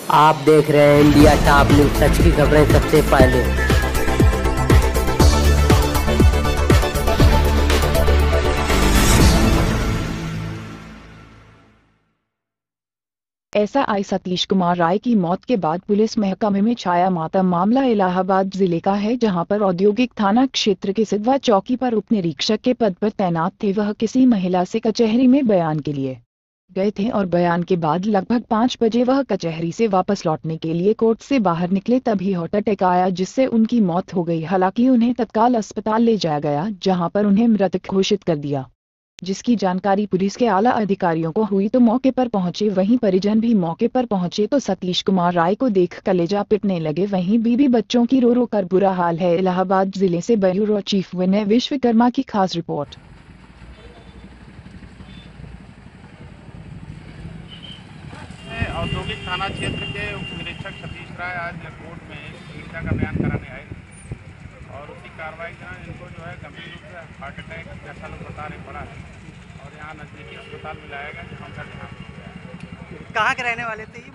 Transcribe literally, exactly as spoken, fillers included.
आप देख रहे हैं इंडिया टॉप न्यूज, सच की खबरें सबसे पहले। एसआई सतीश कुमार राय की मौत के बाद पुलिस महकमे में छाया मातम। मामला इलाहाबाद जिले का है, जहां पर औद्योगिक थाना क्षेत्र के सिद्धवा चौकी पर उप निरीक्षक के पद पर तैनात थे। वह किसी महिला से कचहरी में बयान के लिए गए थे और बयान के बाद लगभग पाँच बजे वह कचहरी से वापस लौटने के लिए कोर्ट से बाहर निकले, तभी हार्ट अटैक आया जिससे उनकी मौत हो गई। हालांकि उन्हें तत्काल अस्पताल ले जाया गया, जहां पर उन्हें मृत घोषित कर दिया। जिसकी जानकारी पुलिस के आला अधिकारियों को हुई तो मौके पर पहुंचे। वहीं परिजन भी मौके पर पहुंचे तो सतीश कुमार राय को देख कलेजा पिटने लगे। वहीं बीवी बच्चों की रो रो कर बुरा हाल है। इलाहाबाद जिले से ब्यूरो चीफ विनय विश्वकर्मा की खास रिपोर्ट। औद्योगिक थाना क्षेत्र के उप निरीक्षक सतीश राय आज कोर्ट में पीड़िता का बयान कराने आए और उसी कार्रवाई के दौरान इनको जो है गंभीर रूप से हार्ट अटैक जैसा लोग बता रहे पड़ा है और यहाँ नज़दीकी अस्पताल में लाया गया जहाँ उनका देहांत हो गया। कहाँ के रहने वाले थे ये?